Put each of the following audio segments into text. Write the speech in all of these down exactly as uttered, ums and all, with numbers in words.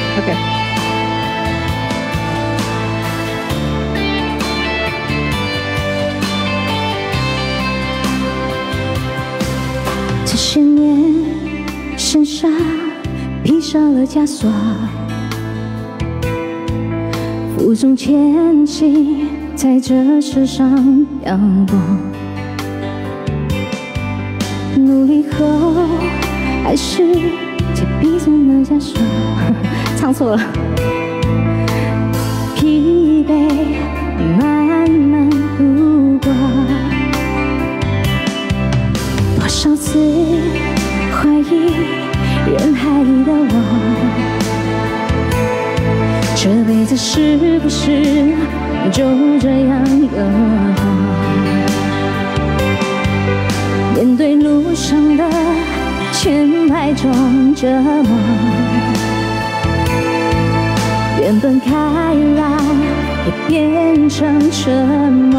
OK。 这些年，身上披上了枷锁，负重前行，在这世上漂泊。努力后，还是借彼此的枷锁。唱错了。疲惫慢慢度过，多少次怀疑人海里的我，这辈子是不是就这样的过？面对路上的千百种折磨，原本开朗也变成沉默。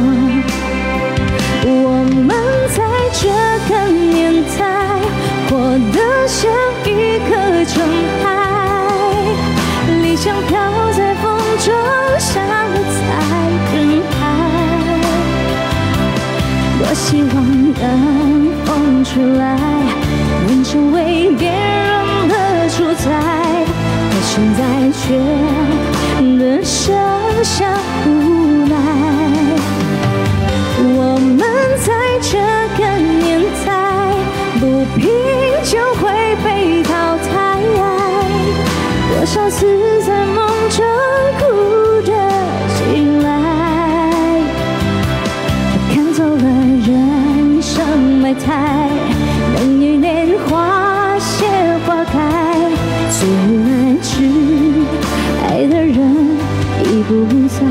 我们在这个年代活得像一颗尘埃，理想飘在风中，散落在人海。多希望能疯出来，能成为别人的主宰，可现在却只剩下无奈。我们在这个年代，不拼就会被淘汰。多少次在梦中哭着醒来，看走了人生百态，等一年花谢花开，最无奈是爱的人已不在。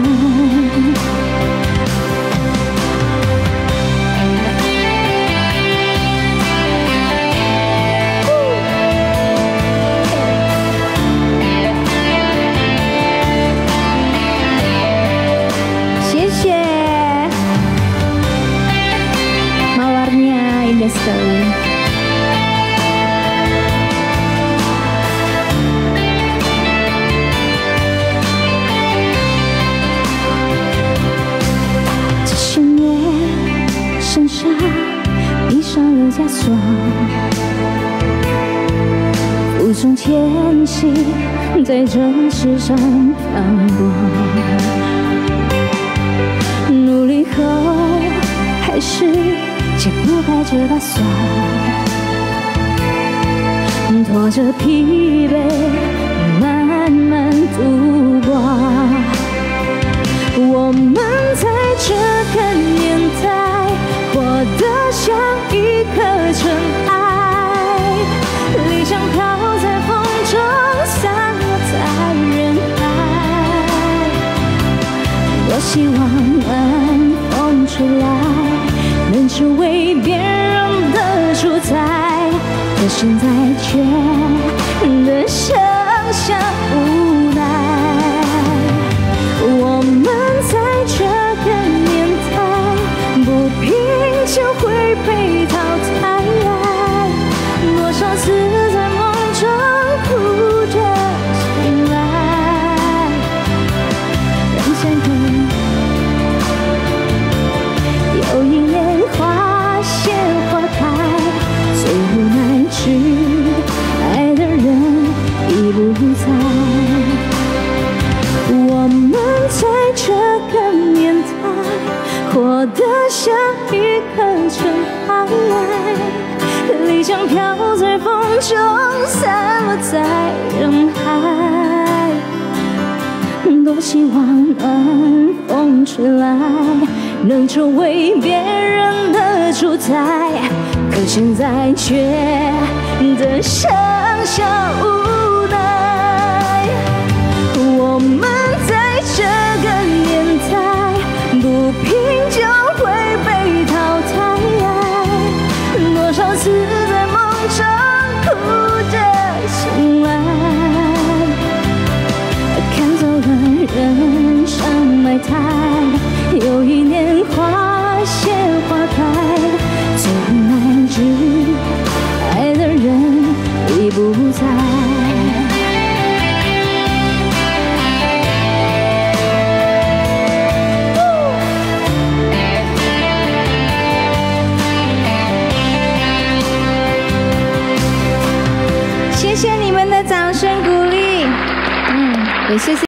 谢谢 Mawarnya indah sekali.身上披上了枷锁，负重前行，在这世上漂泊。努力后，还是解不开这把锁，拖着疲惫慢慢度过。我们在这个年代活得像一颗尘埃，理想飘在风中，散落在人海。多希望能疯出来，能成为别人的主宰，可现在却只剩下无奈。我们在这个年代，不拼就会被淘汰。多少次在梦中哭着醒来，人生有一年花谢花开，最无奈是爱的人已不在。我们在这个年代活得像一颗尘埃，理想飘在风中，散落在人海。多希望能疯出来，能成为别人的主宰，可现在却只剩下无奈。我们在这个年代，不拼就会被淘汰。多少次在梦中哭着醒来，看走了人生百态，有一年花谢花开，最无奈是爱的人已不在。 谢谢。